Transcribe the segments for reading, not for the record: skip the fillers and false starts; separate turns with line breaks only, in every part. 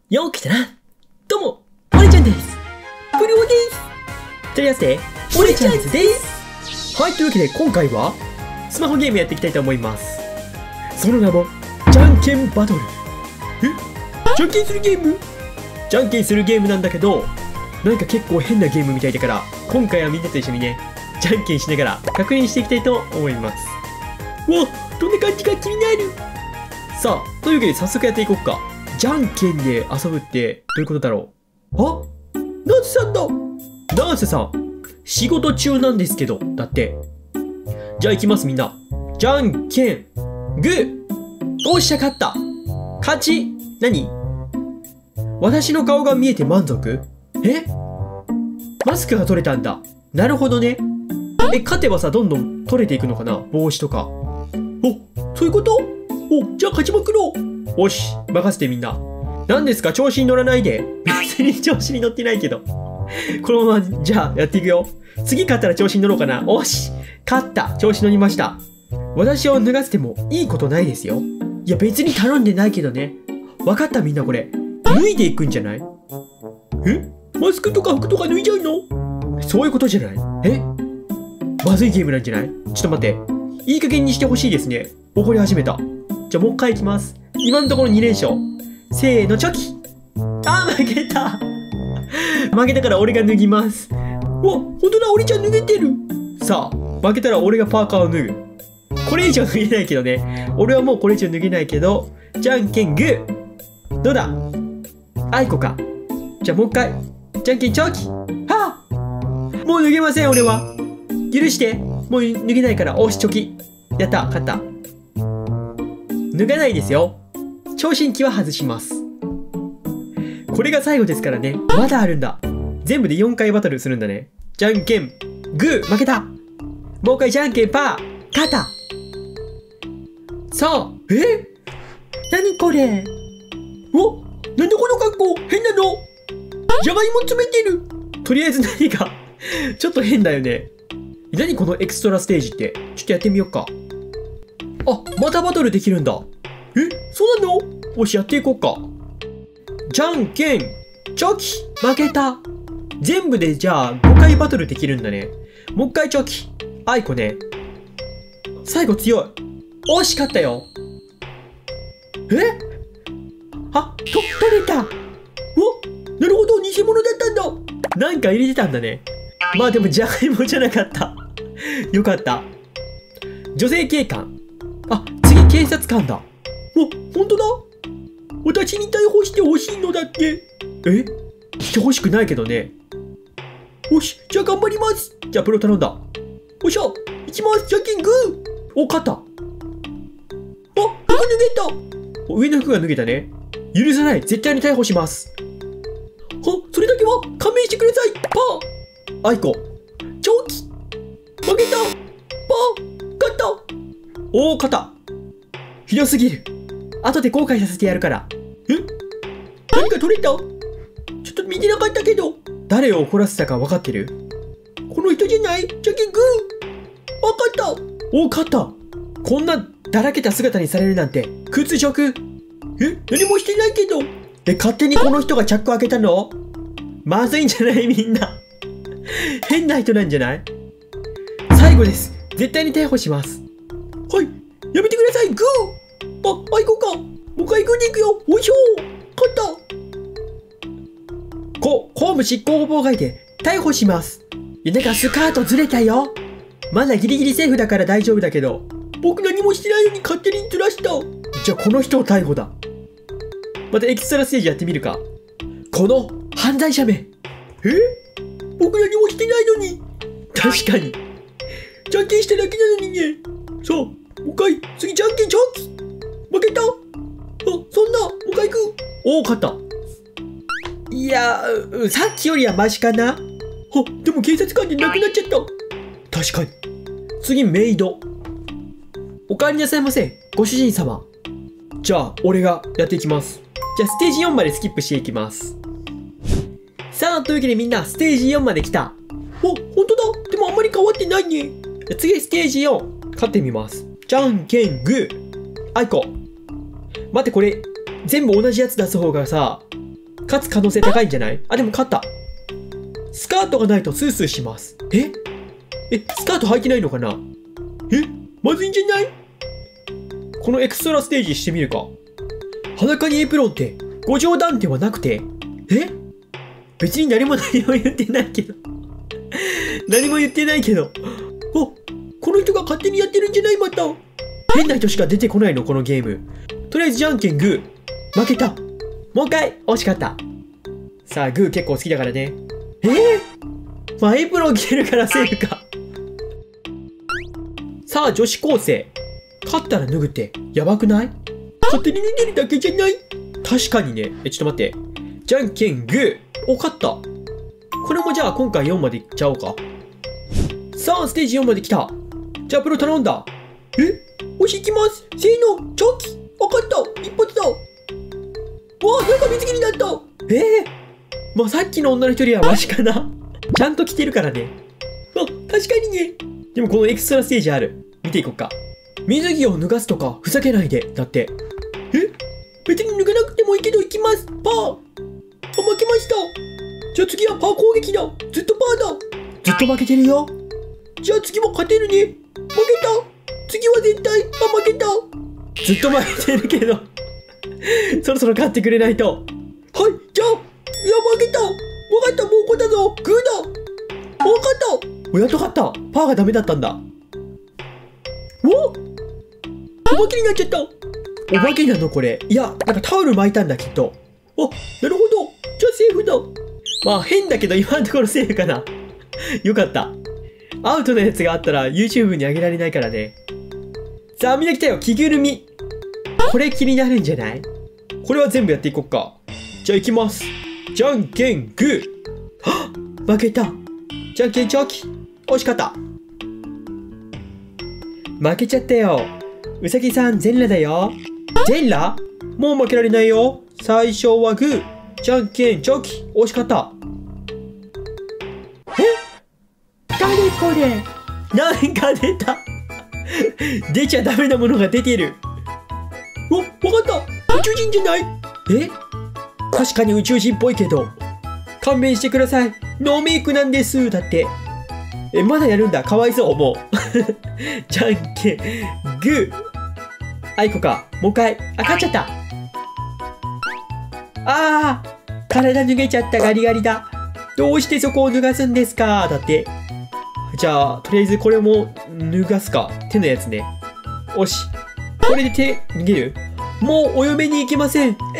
よう来たな。どうも、俺ちゃんです。プリオです。とりあえず、俺ちゃんです。はい、というわけで今回は、スマホゲームやっていきたいと思います。その名も、じゃんけんバトル。じゃんけんするゲーム？じゃんけんするゲームなんだけど、なんか結構変なゲームみたいだから、今回はみんなと一緒にね、じゃんけんしながら確認していきたいと思います。わ、どんな感じか気になる。さあ、というわけで早速やっていこうか。じゃんけんで遊ぶってどういうことだろう。あ、ナースさんだ。ナースさん、仕事中なんですけど、だって。じゃあ行きますみんな。じゃんけん、グー。おっしゃ、勝った。勝ち。何？私の顔が見えて満足？マスクが取れたんだ。なるほどね。勝てばさ、どんどん取れていくのかな？帽子とか。お、そういうこと？お、じゃあ勝ちまくろう。よし、任せてみんな。何ですか？調子に乗らないで。別に調子に乗ってないけど。このまま、じゃあやっていくよ。次勝ったら調子に乗ろうかな。おし、勝った。調子乗りました。私を脱がせてもいいことないですよ。いや、別に頼んでないけどね。わかった、みんなこれ。脱いでいくんじゃない？マスクとか服とか脱いじゃうの？そういうことじゃない？まずいゲームなんじゃない？ちょっと待って。いい加減にしてほしいですね。怒り始めた。じゃあもう一回いきます。今のところ2連勝。せーの、チョキ。負けた。負けたから俺が脱ぎます。うわ、ほんとだ、俺ちゃん脱げてる。さあ、負けたら俺がパーカーを脱ぐ。これ以上脱げないけどね。俺はもうこれ以上脱げないけど、じゃんけんグー。どうだ？あいこか。じゃあもう一回。じゃんけんチョキ。はあ、もう脱げません、俺は。許して。もう脱げないから、おし、チョキ。やった、勝った。脱がないですよ。聴診器は外します。これが最後ですからね。まだあるんだ。全部で4回バトルするんだね。じゃんけん、グー、負けた。もう一回じゃんけん、パー、勝った。さあ、何これ？お、なんでこの格好変なの？じゃがいも詰めてる。とりあえず何かちょっと変だよね。何このエクストラステージって。ちょっとやってみようか。あ、またバトルできるんだ。そうなの？よし、やっていこうか。じゃんけん、チョキ、負けた。全部でじゃあ5回バトルできるんだね。もう一回チョキ。あいこね。最後強い。おし、勝ったよ。取れた。お、なるほど、偽物だったんだ。なんか入れてたんだね。まあでもじゃがいもじゃなかった。よかった。女性警官。あ、次警察官だ。ほんとだ。私に逮捕してほしいのだって。してほしくないけどね。よし、じゃあ頑張ります。じゃあプロ頼んだ。よっしゃ、行きます。じゃんけんグー。お、勝った。服脱げた。上の服が脱げたね。許さない。絶対に逮捕します。それだけは勘弁してください。パー。あいこ。チョキ。負けた。パー。勝った。おー、勝った。ひどすぎる。後で後悔させてやるから。何か取れた？ちょっと見てなかったけど。誰を怒らせたか分かってる？この人じゃない？じゃんけんグー。勝った。お、勝った。こんなだらけた姿にされるなんて屈辱。何もしてないけど。勝手にこの人がチャック開けたの？まずいんじゃない？みんな。変な人なんじゃない？最後です。絶対に逮捕します。はい。やめてください。グー。あいこうか。もう一回グーでいくよ。おいしょ。勝った。公務執行妨害で逮捕します。なんかスカートずれたよ。まだギリギリセーフだから大丈夫だけど。僕何もしてないのに勝手にずらした。じゃあこの人を逮捕だ。またエキストラステージやってみるか。この犯罪者め。僕何もしてないのに。確かに。じゃんけんしただけなのにね。さあ、もう一回。次じゃんけんチョキ。負けた。そんな、もう一回行く。おお、勝った。いや、さっきよりはマシかな。でも警察官でなくなっちゃった。確かに。次メイド。お帰りなさいませ、ご主人様。じゃあ俺がやっていきます。じゃあステージ4までスキップしていきます。さあ、というわけでみんなステージ4まで来た。ほんとだ。でもあんまり変わってないね。じゃあ次ステージ4勝ってみます。じゃんけんグー。あいこ。待って、これ全部同じやつ出す方がさ勝つ可能性高いんじゃない？あ、でも勝った。スカートがないとスースーします。スカート履いてないのかな？まずいんじゃない？このエクストラステージしてみるか。裸にエプロンってご冗談ではなくて、別に何も言ってないけど。何も言ってないけど。この人が勝手にやってるんじゃない？また。変な人しか出てこないの、このゲーム。とりあえずじゃんけんグー。負けた。もう一回。惜しかった。さあ、グー結構好きだからね。まあ、エプロン着てるからセーフか。さあ、女子高生。勝ったら脱ぐってやばくない？勝手に脱いでるだけじゃない？確かにね。ちょっと待って。じゃんけんグー。勝った。これもじゃあ今回4までいっちゃおうか。さあ、ステージ4まで来た。じゃあプロ頼んだ。押し行きます。せーの、チョキ。わかった。一発だ。わあ、なんか水着になった。まあさっきの女の一人はマシかな。ちゃんと着てるからね。確かにね。でもこのエクストラステージある。見ていこうか。水着を脱がすとかふざけないで。だって。別に脱がなくてもいいけど行きます。パー。負けました。じゃあ次はパー攻撃だ。ずっとパーだ。ずっと負けてるよ。じゃあ次も勝てるね。負けた。次は絶対。負けた。ずっと負けてるけど。そろそろ勝ってくれないと。はい、じゃあ。負けた。わかった、もうこだぞ。グーだ。わかった。やっと勝った。パーがダメだったんだ。お化けになっちゃった。お化けなのこれ。いや、なんかタオル巻いたんだ、きっと。なるほど。じゃあセーフだ。まあ変だけど今のところセーフかな。よかった。アウトのやつがあったら YouTube に上げられないからね。さあみんな来たよ。着ぐるみ。これ気になるんじゃない？これは全部やっていこっか。じゃあ行きます。じゃんけんグー。負けた。じゃんけんチョキ。惜しかった。負けちゃったよ。うさぎさん全裸だよ。全裸？もう負けられないよ。最初はグー。じゃんけんチョキ。惜しかった。誰これ？なんか出た。出ちゃダメなものが出てる。わかった。宇宙人じゃない？確かに宇宙人っぽいけど。勘弁してください。ノーメイクなんです。だって。まだやるんだ。かわいそう、もう。じゃんけん、グー。あいこか。もう一回。勝っちゃった。体脱げちゃった。ガリガリだ。どうしてそこを脱がすんですか？だって。じゃあ、とりあえずこれも脱がすか。手のやつね。よし。これで手脱げる？もうお嫁に行けません。か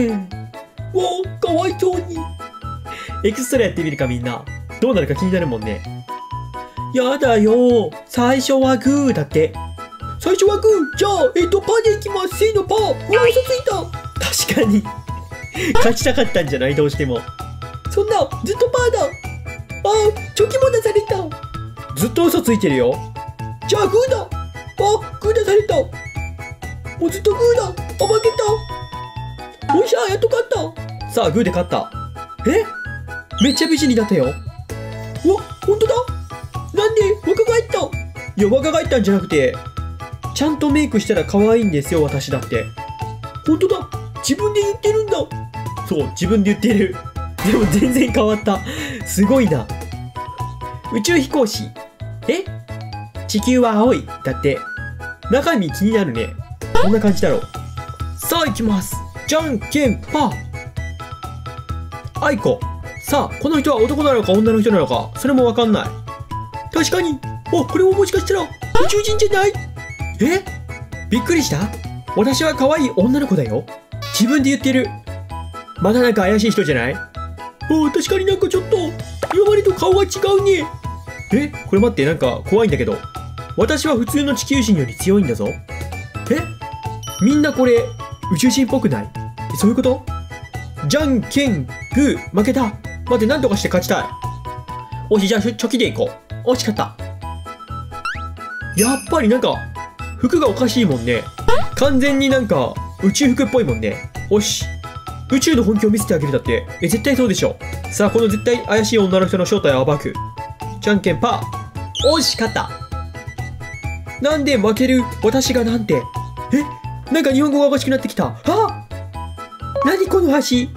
わいそうに。エクストラやってみるか、みんな。どうなるか気になるもんね。やだよ。最初はグーだって。最初はグー。じゃあ、パーでいきます。せーの、パー。嘘ついた。確かに。勝ちたかったんじゃない？どうしても。そんな、ずっとパーだ。チョキも出された。ずっと嘘ついてるよ。じゃあ、グーだ。グー出された。もうずっとグーだ。負けた。おいしゃ、やっと勝った。さあ、グーで勝った。めっちゃ美人になったよ。ほんとだ。なんで若返った？いや、若返ったんじゃなくて、ちゃんとメイクしたら可愛いんですよ、私だって。ほんとだ。自分で言ってるんだ。そう、自分で言ってる。でも全然変わった。すごいな。宇宙飛行士。地球は青い。だって。中身気になるね。こんな感じだろう。さあ行きます。じゃんけんパー。あいこ。さあ、この人は男なのか女の人なのか、それもわかんない。確かに。これももしかしたら宇宙人じゃない？びっくりした？私は可愛い女の子だよ。自分で言ってる。またなんか怪しい人じゃない？確かになんかちょっと今までと顔が違うね。これ待って、なんか怖いんだけど。私は普通の地球人より強いんだぞ。みんなこれ宇宙人っぽくない？そういうこと？じゃんけんグー。負けた。待って、なんとかして勝ちたい。おし、じゃあチョキでいこう。惜しかった。やっぱりなんか服がおかしいもんね。完全になんか宇宙服っぽいもんね。おし、宇宙の本気を見せてあげるだって。絶対そうでしょ。さあ、この絶対怪しい女の人の正体を暴く。じゃんけんパー。惜しかった。なんで負ける私がなんて。なんか日本語がおかしくなってきた。何この橋。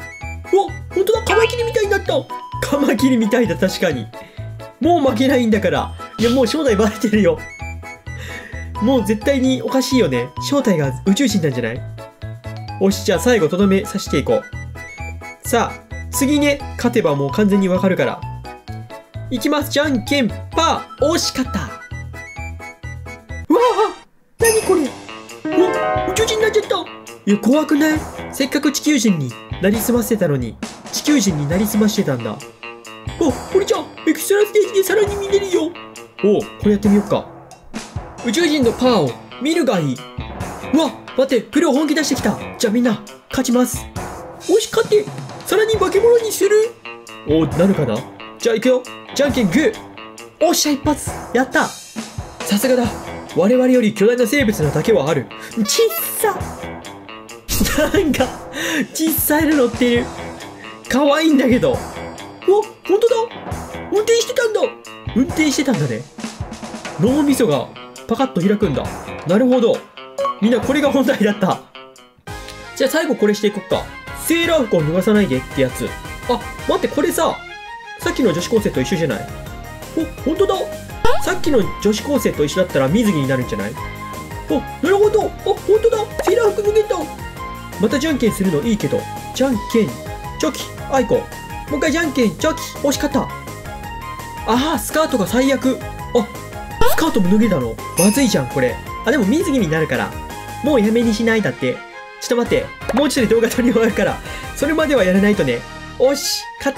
ほんとだ、カマキリみたいになった。カマキリみたいだ、確かに。もう負けないんだから。いや、もう正体バレてるよ。もう絶対におかしいよね。正体が宇宙人なんじゃない？よし、じゃあ最後とどめさせていこう。さあ、次ね、勝てばもう完全にわかるから。いきます、じゃんけんパー。惜しかった。うわあ、なにこれ。宇宙人になっちゃった。いや、怖くない？せっかく地球人になりすませたのに、地球人になりすましてたんだ。これじゃあ、エクストラステージでさらに見れるよ。これやってみよっか。宇宙人のパワーを見るがいい。待って、プロ本気出してきた。じゃあみんな、勝ちます。よし、勝って、さらに化け物にする。なるかな？じゃあ行くよ。じゃんけんグー。おっしゃ、一発。やった。さすがだ。我々より巨大な生物なだけはある。ちっさ。なんか、小さいの乗ってる。可愛いんだけど。ほんとだ。運転してたんだ。運転してたんだね。脳みそがパカッと開くんだ。なるほど。みんなこれが本題だった。じゃあ最後これしていこっか。セーラー服を脱がさないでってやつ。待って、これさっきの女子高生と一緒じゃない？ほんとだ。さっきの女子高生と一緒だったら水着になるんじゃない？なるほど。ほんとだ。セーラー服脱げた。またじゃんけんするのいいけど。じゃんけんチョキ。あいこ。もう一回じゃんけんチョキ。惜しかった。スカートが最悪。スカートも脱げたの？まずいじゃん、これ。でも水着になるから。もうやめにしないだって。ちょっと待って。もうちょっと動画撮り終わるから。それまではやらないとね。おし、勝った。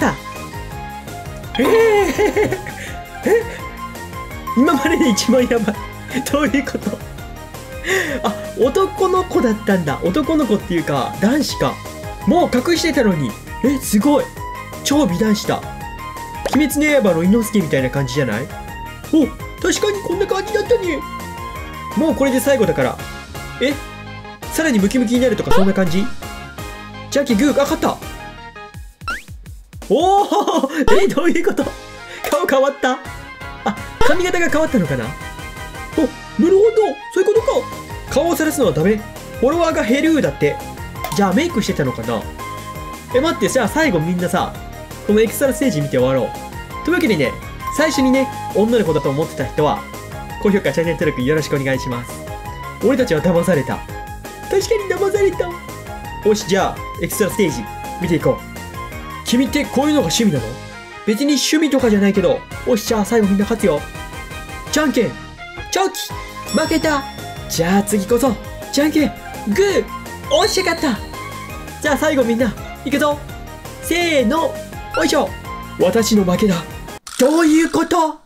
今までで一番やばい。どういうこと？男の子だったんだ。男の子っていうか、男子か。もう隠してたのに。すごい。超美男子だ。鬼滅の刃の伊之助みたいな感じじゃない？確かにこんな感じだったね。もうこれで最後だから。さらにムキムキになるとかそんな感じ？じゃんけんグー、勝った。どういうこと？顔変わった？髪型が変わったのかな？なるほど、そういうことか。顔をさらすのはダメ。フォロワーが減るだって。じゃあメイクしてたのかな？待って、じゃあ最後みんなさ、このエクストラステージ見て終わろう。というわけでね、最初にね、女の子だと思ってた人は、高評価、チャンネル登録よろしくお願いします。俺たちは騙された。確かに騙された。よし、じゃあ、エクストラステージ、見ていこう。君ってこういうのが趣味なの？別に趣味とかじゃないけど、よし、じゃあ最後みんな勝つよ。じゃんけん、チョキ、負けた。じゃあ次こそ、じゃんけん、グー、おっしゃ、勝った。じゃあ最後みんな、いくぞ。せーの、おいしょ。私の負けだ。どういうこと？